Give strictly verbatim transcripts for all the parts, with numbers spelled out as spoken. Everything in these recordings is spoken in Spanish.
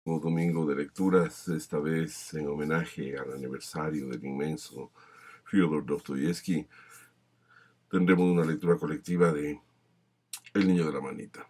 Domingo de lecturas, esta vez en homenaje al aniversario del inmenso Fyodor Dostoyevsky, tendremos una lectura colectiva de El niño de la manita.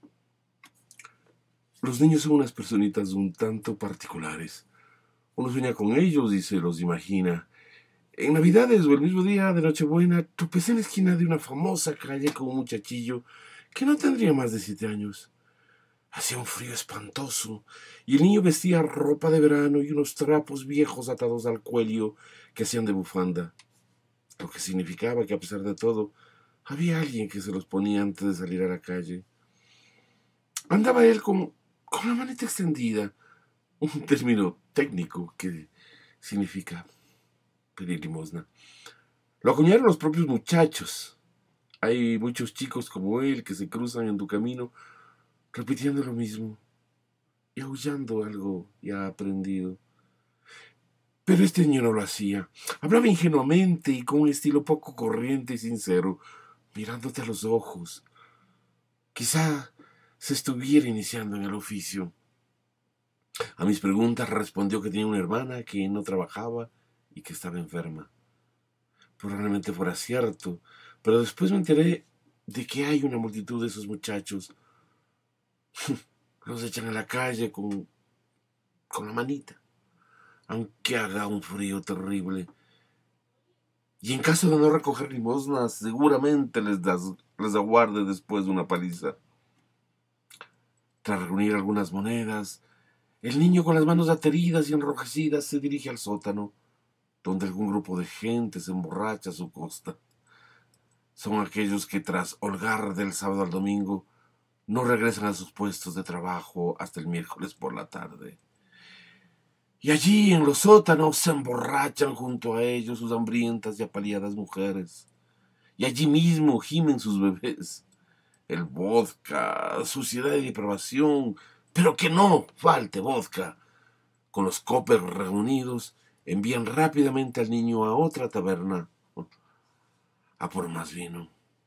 Los niños son unas personitas un tanto particulares. Uno sueña con ellos y se los imagina. En Navidades o el mismo día de Nochebuena, tropecé en la esquina de una famosa calle con un muchachillo que no tendría más de siete años. Hacía un frío espantoso y el niño vestía ropa de verano y unos trapos viejos atados al cuello que hacían de bufanda, lo que significaba que a pesar de todo había alguien que se los ponía antes de salir a la calle. Andaba él con, con la manita extendida, un término técnico que significa pedir limosna. Lo acuñaron los propios muchachos. Hay muchos chicos como él que se cruzan en tu camino repitiendo lo mismo y aullando algo ya aprendido. Pero este niño no lo hacía. Hablaba ingenuamente y con un estilo poco corriente y sincero, mirándote a los ojos. Quizá se estuviera iniciando en el oficio. A mis preguntas respondió que tenía una hermana que no trabajaba y que estaba enferma. Probablemente fuera cierto, pero después me enteré de que hay una multitud de esos muchachos. Los echan a la calle con, con la manita, aunque haga un frío terrible. Y en caso de no recoger limosnas, seguramente les, das, les aguarde después de una paliza. Tras reunir algunas monedas, el niño con las manos ateridas y enrojecidas se dirige al sótano, donde algún grupo de gente se emborracha a su costa. Son aquellos que tras holgar del sábado al domingo no regresan a sus puestos de trabajo hasta el miércoles por la tarde. Y allí en los sótanos se emborrachan junto a ellos sus hambrientas y apaleadas mujeres. Y allí mismo gimen sus bebés. El vodka, suciedad y depravación, pero que no falte vodka. Con los copers reunidos, envían rápidamente al niño a otra taberna a por más vino.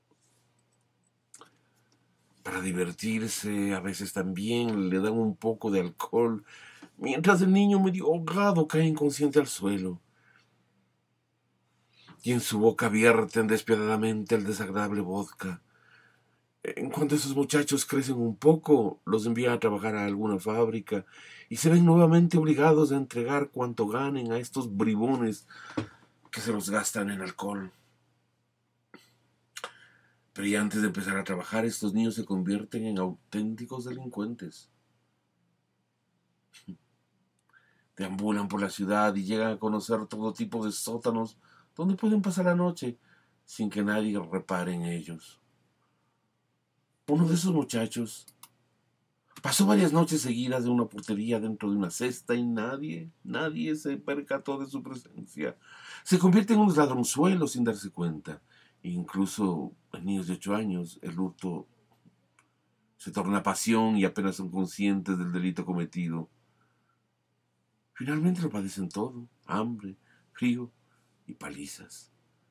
Para divertirse, a veces también le dan un poco de alcohol, mientras el niño medio ahogado cae inconsciente al suelo. Y en su boca vierten despiadadamente el desagradable vodka. En cuanto esos muchachos crecen un poco, los envían a trabajar a alguna fábrica y se ven nuevamente obligados a entregar cuanto ganen a estos bribones que se los gastan en alcohol. Pero ya antes de empezar a trabajar, estos niños se convierten en auténticos delincuentes. Deambulan por la ciudad y llegan a conocer todo tipo de sótanos donde pueden pasar la noche sin que nadie repare en ellos. Uno de esos muchachos pasó varias noches seguidas de una portería dentro de una cesta y nadie, nadie se percató de su presencia. Se convierte en unos ladronzuelos sin darse cuenta. Incluso en niños de ocho años el hurto se torna pasión y apenas son conscientes del delito cometido. Finalmente lo padecen todo: hambre, frío y palizas.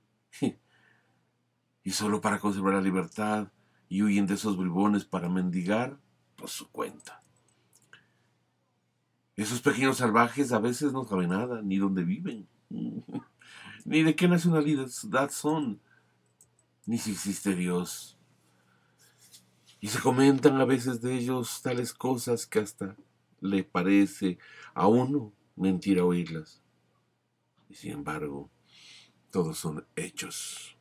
Y solo para conservar la libertad y huyen de esos bribones para mendigar por su cuenta. Esos pequeños salvajes a veces no saben nada, ni dónde viven, ni de qué nacionalidad son, ni si existe Dios. Y se comentan a veces de ellos tales cosas que hasta le parece a uno mentira oírlas. Y sin embargo, todos son hechos.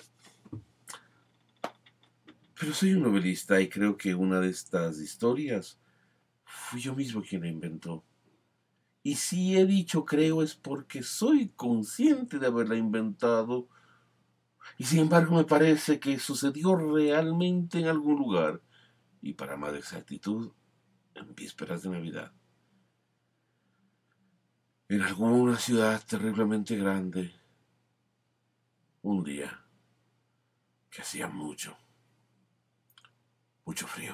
Pero soy un novelista y creo que una de estas historias fui yo mismo quien la inventó. Y si he dicho creo es porque soy consciente de haberla inventado. Y sin embargo me parece que sucedió realmente en algún lugar. Y para más exactitud, en vísperas de Navidad. En alguna ciudad terriblemente grande. Un día que hacía mucho, mucho frío.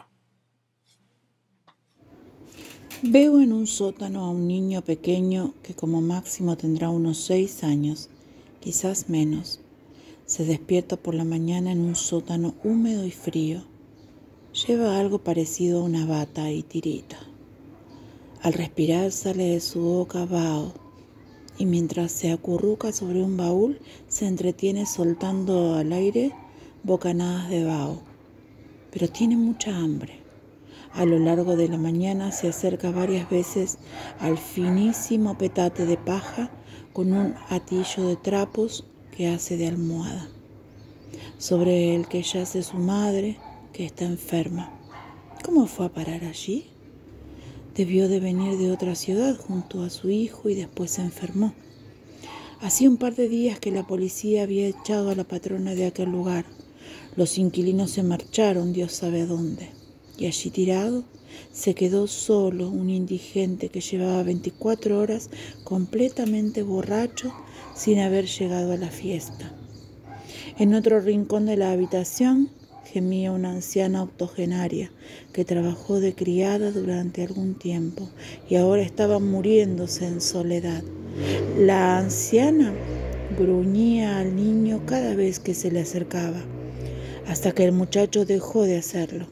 Veo en un sótano a un niño pequeño que como máximo tendrá unos seis años, quizás menos. Se despierta por la mañana en un sótano húmedo y frío. Lleva algo parecido a una bata y tirita. Al respirar sale de su boca vaho, y mientras se acurruca sobre un baúl, se entretiene soltando al aire bocanadas de vaho. Pero tiene mucha hambre. A lo largo de la mañana se acerca varias veces al finísimo petate de paja con un atillo de trapos que hace de almohada, sobre el que yace su madre, que está enferma. ¿Cómo fue a parar allí? Debió de venir de otra ciudad junto a su hijo y después se enfermó. Hacía un par de días que la policía había echado a la patrona de aquel lugar. Los inquilinos se marcharon, Dios sabe a dónde. Y allí tirado se quedó solo un indigente que llevaba veinticuatro horas completamente borracho sin haber llegado a la fiesta. En otro rincón de la habitación gemía una anciana octogenaria que trabajó de criada durante algún tiempo y ahora estaba muriéndose en soledad. La anciana gruñía al niño cada vez que se le acercaba, hasta que el muchacho dejó de hacerlo.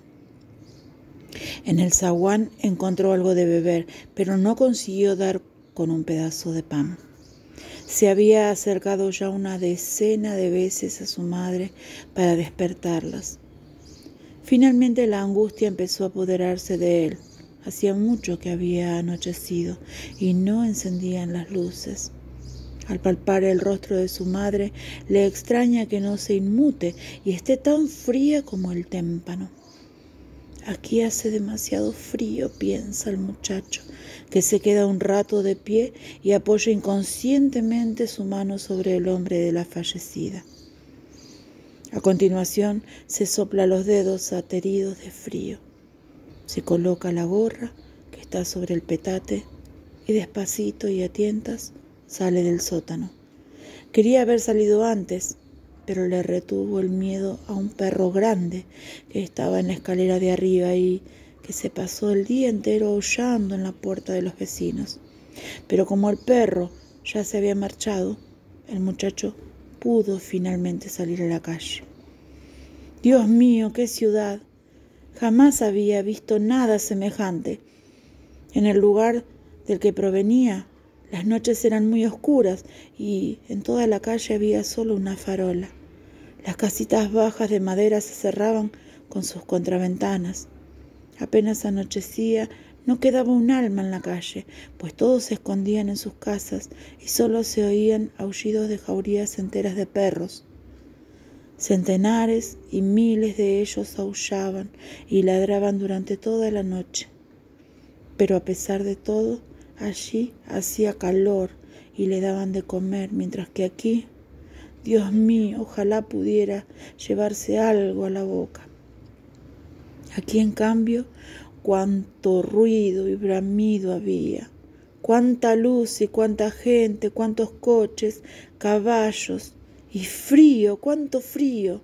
En el zaguán encontró algo de beber, pero no consiguió dar con un pedazo de pan. Se había acercado ya una decena de veces a su madre para despertarlas. Finalmente la angustia empezó a apoderarse de él. Hacía mucho que había anochecido y no encendían las luces. Al palpar el rostro de su madre, le extraña que no se inmute y esté tan fría como el témpano. Aquí hace demasiado frío, piensa el muchacho, que se queda un rato de pie y apoya inconscientemente su mano sobre el hombro de la fallecida. A continuación se sopla los dedos ateridos de frío. Se coloca la gorra que está sobre el petate y despacito y a tientas sale del sótano. Quería haber salido antes, pero le retuvo el miedo a un perro grande que estaba en la escalera de arriba y que se pasó el día entero aullando en la puerta de los vecinos. Pero como el perro ya se había marchado, el muchacho pudo finalmente salir a la calle. Dios mío, qué ciudad. Jamás había visto nada semejante. En el lugar del que provenía, las noches eran muy oscuras y en toda la calle había solo una farola. Las casitas bajas de madera se cerraban con sus contraventanas. Apenas anochecía, no quedaba un alma en la calle, pues todos se escondían en sus casas y solo se oían aullidos de jaurías enteras de perros. Centenares y miles de ellos aullaban y ladraban durante toda la noche. Pero a pesar de todo, allí hacía calor y le daban de comer, mientras que aquí, Dios mío, ojalá pudiera llevarse algo a la boca. Aquí, en cambio, cuánto ruido y bramido había, cuánta luz y cuánta gente, cuántos coches, caballos, y frío, cuánto frío.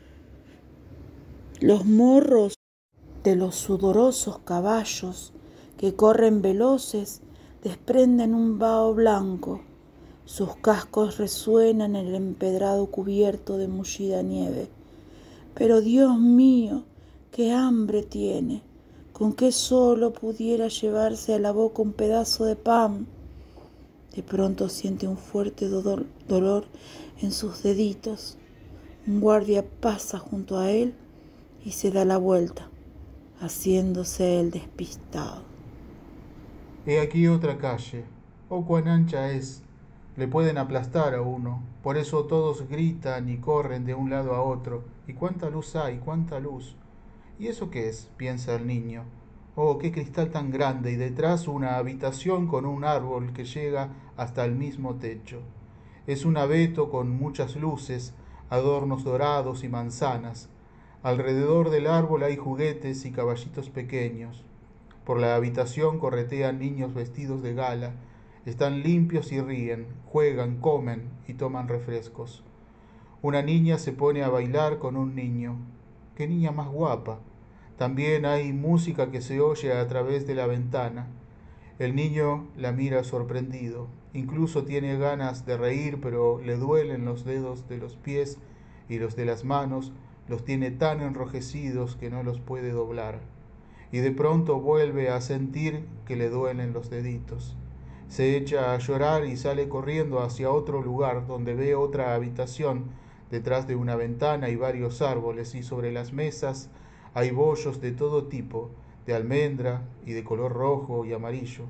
Los morros de los sudorosos caballos que corren veloces desprenden un vaho blanco. Sus cascos resuenan en el empedrado cubierto de mullida nieve. Pero Dios mío, qué hambre tiene, con que solo pudiera llevarse a la boca un pedazo de pan. De pronto siente un fuerte dolor, dolor en sus deditos. Un guardia pasa junto a él y se da la vuelta, haciéndose el despistado. He aquí otra calle. Oh, cuán ancha es. Le pueden aplastar a uno. Por eso todos gritan y corren de un lado a otro. Y cuánta luz hay, cuánta luz. ¿Y eso qué es?, piensa el niño. Oh, qué cristal tan grande, y detrás una habitación con un árbol que llega hasta el mismo techo. Es un abeto con muchas luces, adornos dorados y manzanas. Alrededor del árbol hay juguetes y caballitos pequeños. Por la habitación corretean niños vestidos de gala. Están limpios y ríen, juegan, comen y toman refrescos. Una niña se pone a bailar con un niño. ¡Qué niña más guapa! También hay música que se oye a través de la ventana. El niño la mira sorprendido. Incluso tiene ganas de reír, pero le duelen los dedos de los pies y los de las manos. Los tiene tan enrojecidos que no los puede doblar. y de pronto vuelve a sentir que le duelen los deditos. Se echa a llorar y sale corriendo hacia otro lugar donde ve otra habitación. Detrás de una ventana hay varios árboles y sobre las mesas hay bollos de todo tipo, de almendra y de color rojo y amarillo.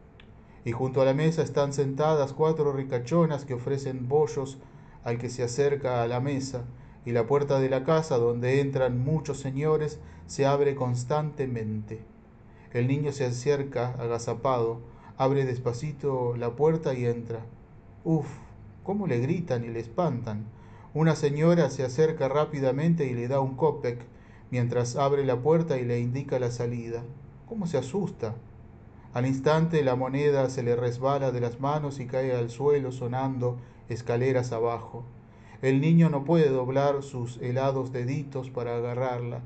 Y junto a la mesa están sentadas cuatro ricachonas que ofrecen bollos al que se acerca a la mesa, y la puerta de la casa donde entran muchos señores se abre constantemente. El niño se acerca agazapado, abre despacito la puerta y entra. Uf, cómo le gritan y le espantan. Una señora se acerca rápidamente y le da un copec, mientras abre la puerta y le indica la salida. ¿Cómo se asusta? Al instante la moneda se le resbala de las manos y cae al suelo sonando escaleras abajo. El niño no puede doblar sus helados deditos para agarrarla.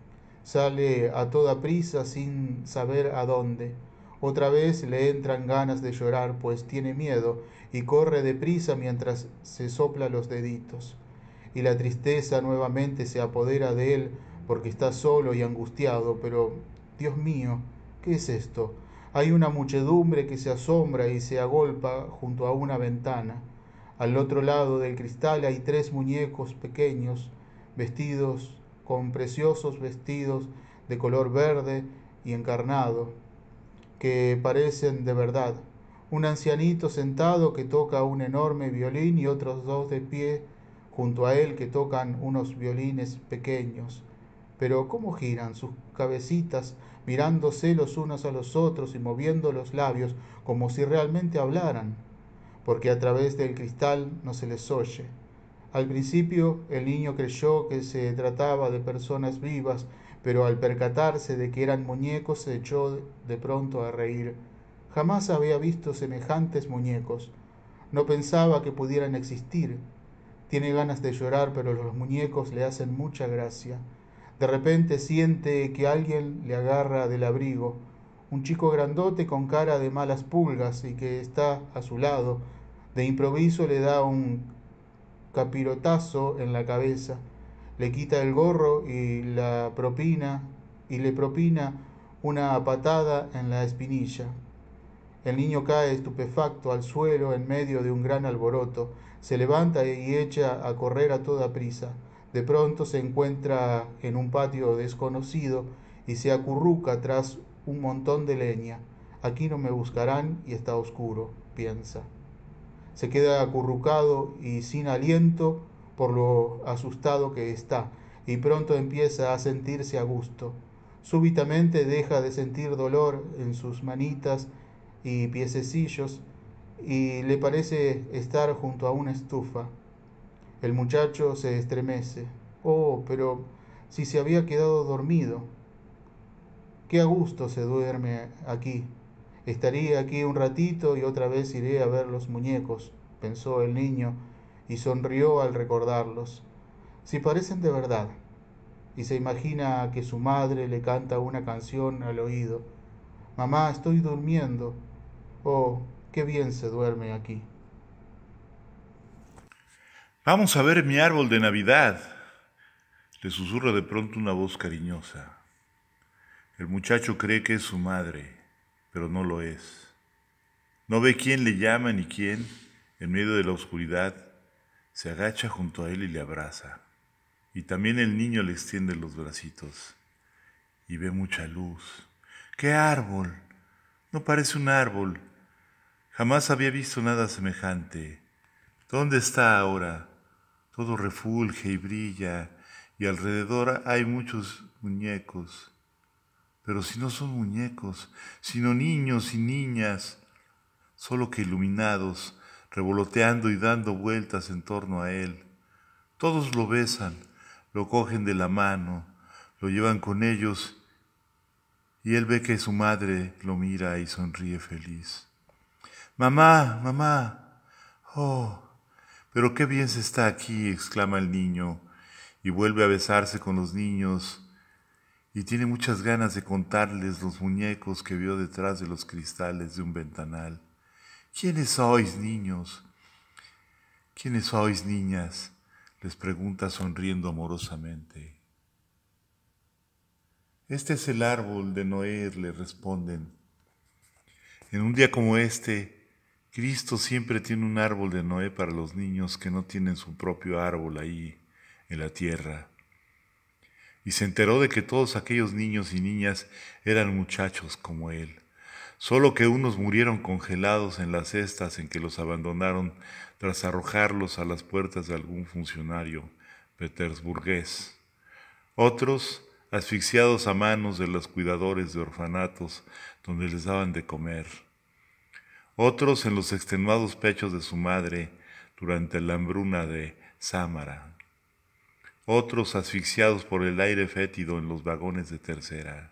Sale a toda prisa sin saber a dónde. Otra vez le entran ganas de llorar, pues tiene miedo, y corre deprisa mientras se sopla los deditos. Y la tristeza nuevamente se apodera de él porque está solo y angustiado, pero, Dios mío, ¿qué es esto? Hay una muchedumbre que se asombra y se agolpa junto a una ventana. Al otro lado del cristal hay tres muñecos pequeños, vestidos con preciosos vestidos de color verde y encarnado, que parecen de verdad. Un ancianito sentado que toca un enorme violín y otros dos de pie junto a él que tocan unos violines pequeños. Pero ¿cómo giran sus cabecitas mirándose los unos a los otros y moviendo los labios como si realmente hablaran? Porque a través del cristal no se les oye. Al principio el niño creyó que se trataba de personas vivas, pero al percatarse de que eran muñecos se echó de pronto a reír. Jamás había visto semejantes muñecos. No pensaba que pudieran existir. Tiene ganas de llorar, pero los muñecos le hacen mucha gracia. De repente siente que alguien le agarra del abrigo. Un chico grandote con cara de malas pulgas y que está a su lado. De improviso le da un capirotazo en la cabeza, le quita el gorro y la propina y le propina una patada en la espinilla. El niño cae estupefacto al suelo en medio de un gran alboroto, se levanta y echa a correr a toda prisa. De pronto se encuentra en un patio desconocido y se acurruca tras un montón de leña. Aquí no me buscarán y está oscuro, piensa. Se queda acurrucado y sin aliento por lo asustado que está, y pronto empieza a sentirse a gusto. Súbitamente deja de sentir dolor en sus manitas y piececillos y le parece estar junto a una estufa. El muchacho se estremece. Oh, pero si se había quedado dormido. Qué a gusto se duerme aquí. Estaría aquí un ratito y otra vez iré a ver los muñecos, pensó el niño, y sonrió al recordarlos. Si parecen de verdad. Y se imagina que su madre le canta una canción al oído. Mamá, estoy durmiendo. Oh, qué bien se duerme aquí. Vamos a ver mi árbol de Navidad, le susurra de pronto una voz cariñosa. El muchacho cree que es su madre, pero no lo es. No ve quién le llama ni quién, en medio de la oscuridad, se agacha junto a él y le abraza. Y también el niño le extiende los bracitos y ve mucha luz. ¡Qué árbol! No parece un árbol. Jamás había visto nada semejante. ¿Dónde está ahora? Todo refulge y brilla, y alrededor hay muchos muñecos. Pero si no son muñecos, sino niños y niñas, solo que iluminados, revoloteando y dando vueltas en torno a él. Todos lo besan, lo cogen de la mano, lo llevan con ellos, y él ve que su madre lo mira y sonríe feliz. «Mamá, mamá, oh, pero qué bien se está aquí», exclama el niño, y vuelve a besarse con los niños, y tiene muchas ganas de contarles los muñecos que vio detrás de los cristales de un ventanal. «¿Quiénes sois, niños? ¿Quiénes sois, niñas?», les pregunta sonriendo amorosamente. Este es el árbol de Noé, le responden. En un día como este, Cristo siempre tiene un árbol de Noé para los niños que no tienen su propio árbol ahí en la tierra. Y se enteró de que todos aquellos niños y niñas eran muchachos como él, solo que unos murieron congelados en las cestas en que los abandonaron tras arrojarlos a las puertas de algún funcionario petersburgués. Otros asfixiados a manos de los cuidadores de orfanatos donde les daban de comer. Otros en los extenuados pechos de su madre durante la hambruna de Sámara. Otros asfixiados por el aire fétido en los vagones de tercera.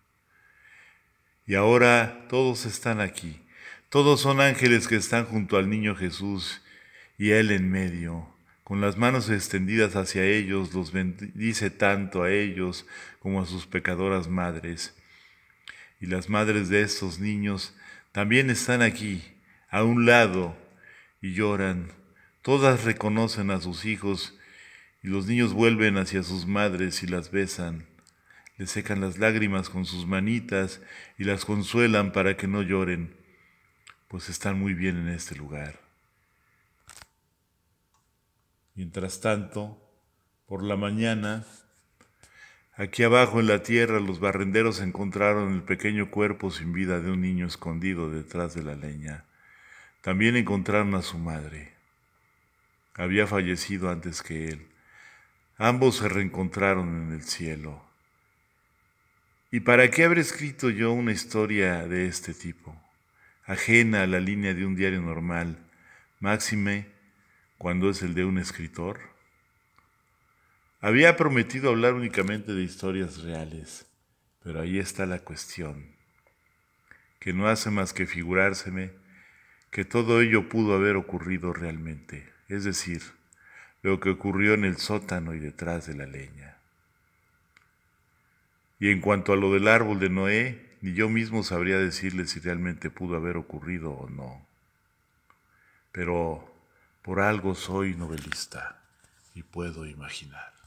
Y ahora todos están aquí. Todos son ángeles que están junto al niño Jesús y Él en medio. Con las manos extendidas hacia ellos, los bendice tanto a ellos como a sus pecadoras madres. Y las madres de estos niños también están aquí, a un lado, y lloran. Todas reconocen a sus hijos, y los niños vuelven hacia sus madres y las besan. Les secan las lágrimas con sus manitas y las consuelan para que no lloren, pues están muy bien en este lugar. Mientras tanto, por la mañana, aquí abajo en la tierra, los barrenderos encontraron el pequeño cuerpo sin vida de un niño escondido detrás de la leña. También encontraron a su madre. Había fallecido antes que él. Ambos se reencontraron en el cielo. ¿Y para qué habré escrito yo una historia de este tipo, ajena a la línea de un diario normal, máxime cuando es el de un escritor? Había prometido hablar únicamente de historias reales, pero ahí está la cuestión, que no hace más que figurárseme que todo ello pudo haber ocurrido realmente, es decir, lo que ocurrió en el sótano y detrás de la leña. Y en cuanto a lo del árbol de Noé, ni yo mismo sabría decirle si realmente pudo haber ocurrido o no. Pero por algo soy novelista y puedo imaginar.